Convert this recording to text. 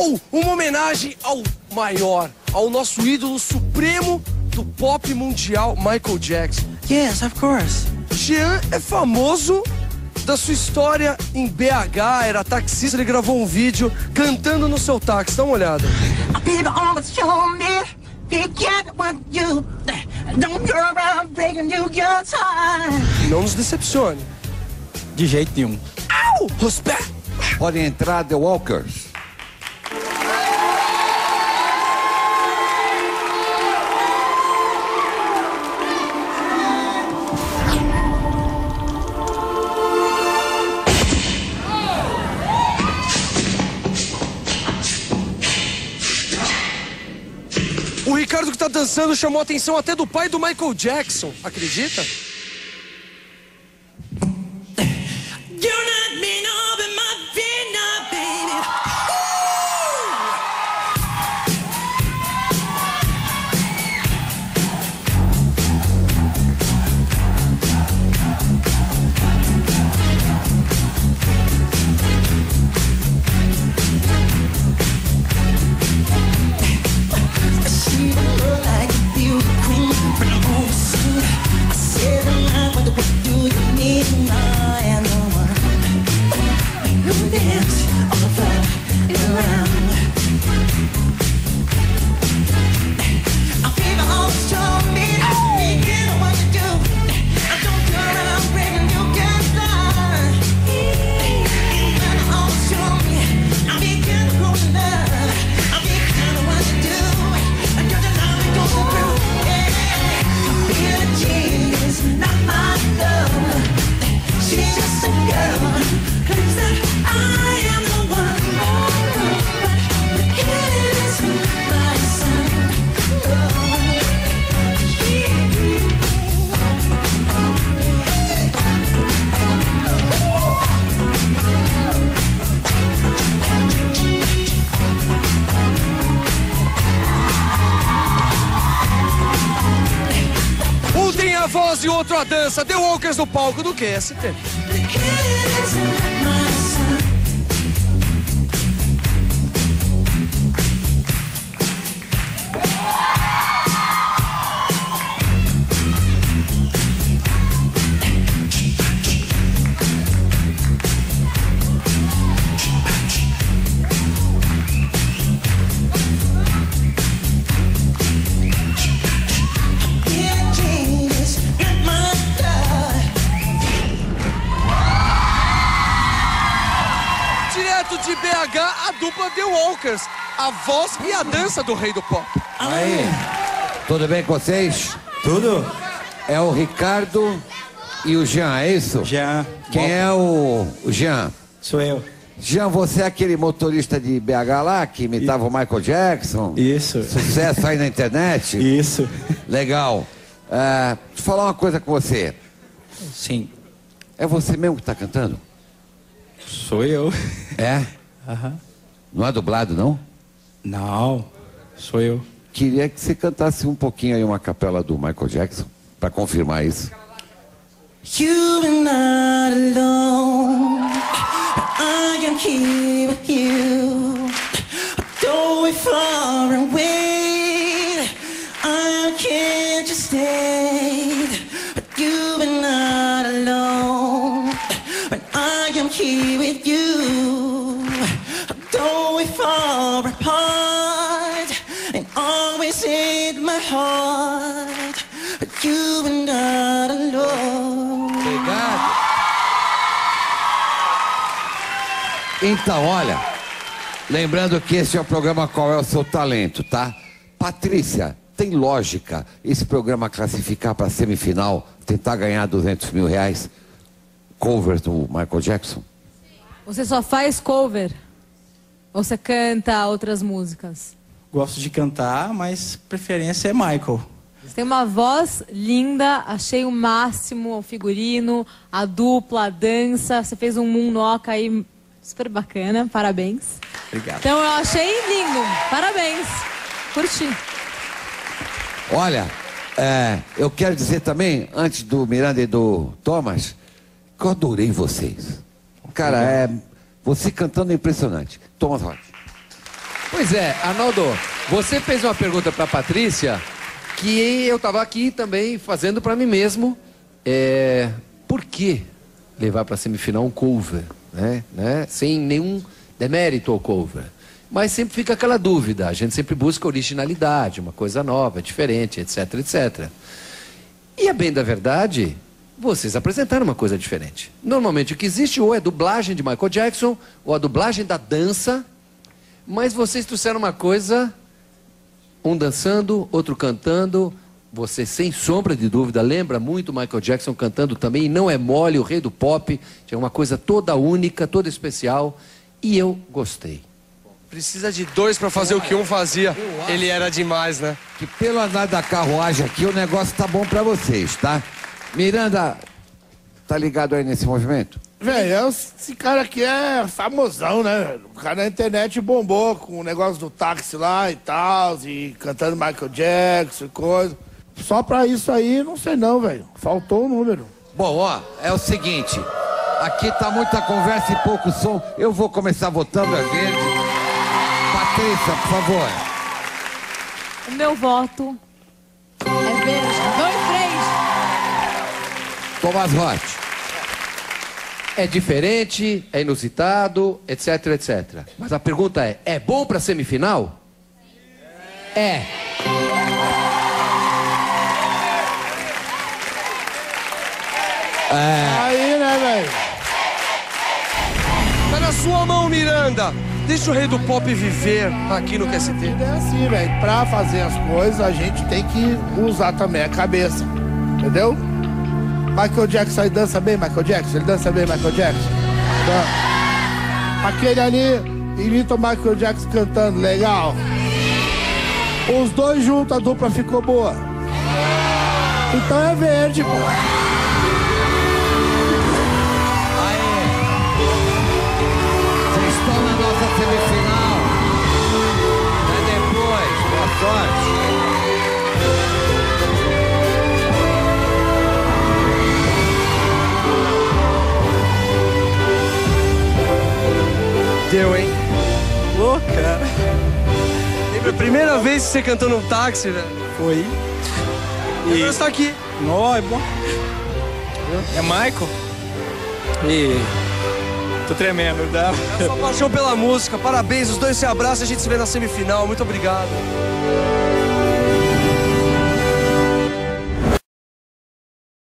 ou uma homenagem ao maior, ao nosso ídolo supremo do pop mundial, Michael Jackson. Yes, of course. Jean é famoso da sua história em BH, era taxista, ele gravou um vídeo cantando no seu táxi, dá uma olhada. Não nos decepcione. De jeito nenhum. Au! Respeito! Podem entrar The Walkers. O Ricardo que tá dançando chamou a atenção até do pai do Michael Jackson, acredita? A voz e outro a dança, The Walkers no palco do QST. De BH, a dupla The Walkers, a voz e a dança do rei do pop. Aí, tudo bem com vocês? Tudo? É o Ricardo e o Jean, é isso? Jean. Quem é o Jean? Sou eu. Jean, você é aquele motorista de BH lá que imitava o Michael Jackson? Isso. Sucesso aí na internet? Isso. Legal. Deixa eu falar uma coisa com você. Sim. É você mesmo que tá cantando? Sou eu. É? Aham. Não é dublado, não? Não, sou eu. Queria que você cantasse um pouquinho aí uma capela do Michael Jackson, pra confirmar isso. You are not alone. I am here with you. Though we're far away, I can't just stay. But you are not alone. When I am here with you. Though we're far apart, and always in my heart. But you are not alone. Obrigado. Então, olha, lembrando que esse é o programa Qual é o Seu Talento, tá? Patrícia, tem lógica esse programa classificar para semifinal, tentar ganhar R$200 mil, cover do Michael Jackson? Você só faz cover? Ou você canta outras músicas? Gosto de cantar, mas preferência é Michael. Você tem uma voz linda, achei o máximo, o figurino, a dupla, a dança. Você fez um moonwalk aí super bacana, parabéns. Obrigado. Então eu achei lindo, parabéns, curti. Olha, eu quero dizer também, antes do Miranda e do Thomas, que eu adorei vocês. Cara, você cantando é impressionante. Thomas Roth. Pois é, Arnaldo, você fez uma pergunta pra Patrícia que eu tava aqui também fazendo pra mim mesmo. Por que levar pra semifinal um cover, né? Sem nenhum demérito ao cover. Mas sempre fica aquela dúvida, a gente sempre busca originalidade, uma coisa nova, diferente, etc, etc. E a bem da verdade, vocês apresentaram uma coisa diferente. Normalmente o que existe ou é dublagem de Michael Jackson, ou a dublagem da dança, mas vocês trouxeram uma coisa, um dançando, outro cantando. Você, sem sombra de dúvida, lembra muito Michael Jackson cantando também, e não é mole, o rei do pop, tinha uma coisa toda única, toda especial, e eu gostei. Precisa de dois pra fazer o que um fazia. Ele era demais, né? Que pelo andar da carruagem aqui, o negócio tá bom pra vocês, tá? Miranda, tá ligado aí nesse movimento? Velho, esse cara aqui é famosão, né? O cara na internet bombou com o negócio do táxi lá e tal, e cantando Michael Jackson e coisa. Só pra isso aí, não sei não, velho. Faltou o número. Bom, ó, é o seguinte. Aqui tá muita conversa e pouco som. Eu vou começar votando a verde. Patrícia, por favor. O meu voto é verde. 2-3. Tomás Roth. É diferente, é inusitado, etc, etc. Mas a pergunta é bom pra semifinal? É. Aí, né, velho? Tá na sua mão, Miranda. Deixa o rei do pop viver aqui no QST. É assim, velho. Pra fazer as coisas, a gente tem que usar também a cabeça. Entendeu? Michael Jackson aí dança bem, Michael Jackson? Ele dança bem, Michael Jackson? Então, aquele ali imita o Michael Jackson cantando, legal. Os dois juntos, a dupla ficou boa. Então é verde, pô. Vocês estão na nossa semifinal. Até depois. Boa sorte. Deu, hein? Louco, cara. Lembra a primeira vez que você cantou num táxi, velho? Foi. E agora você tá aqui. Nó, é bom. É Michael. E... tô tremendo, dá? É a sua paixão pela música. Parabéns, os dois se abraçam e a gente se vê na semifinal. Muito obrigado.